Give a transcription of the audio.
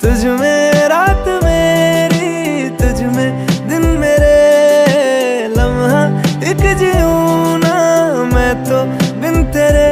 तुझ में रात मेरी, तुझ में दिन मेरे, लम्हा एक जीऊं ना मैं तो